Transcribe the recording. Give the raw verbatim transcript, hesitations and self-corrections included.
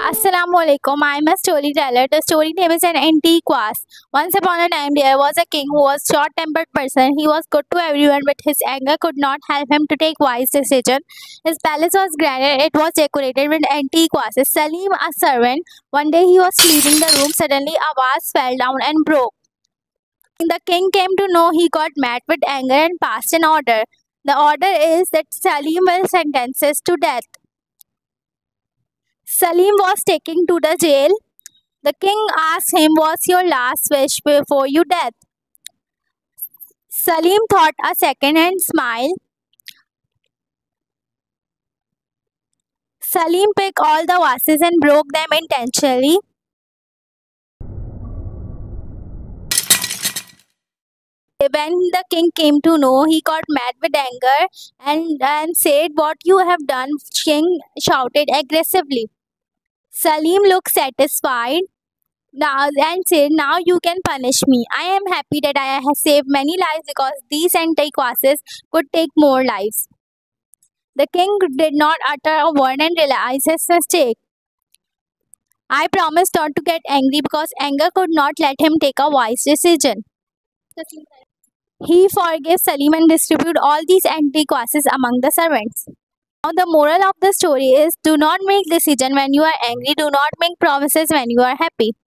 Assalamualaikum. I'm a storyteller. The story name is an antique vase. Once upon a time, there was a king who was short-tempered person. He was good to everyone, but his anger could not help him to take wise decisions. His palace was grand and it was decorated with antique vases. Salim, a servant, one day he was cleaning the room. Suddenly, a vase fell down and broke. The king came to know he got mad with anger and passed an order. The order is that Salim will sentences to death. Salim was taken to the jail. The king asked him, "What's your last wish before you death?" Salim thought a second and smiled. Salim picked all the vases and broke them intentionally. When the king came to know, he got mad with anger and, and said, "What you have done?" King shouted aggressively. Salim looked satisfied now and said, "Now you can punish me. I am happy that I have saved many lives because these antique vases could take more lives." The king did not utter a word and realized his mistake. I promised not to get angry because anger could not let him take a wise decision. He forgave Salim and distributed all these antique vases among the servants. Now the moral of the story is, do not make decision when you are angry, do not make promises when you are happy.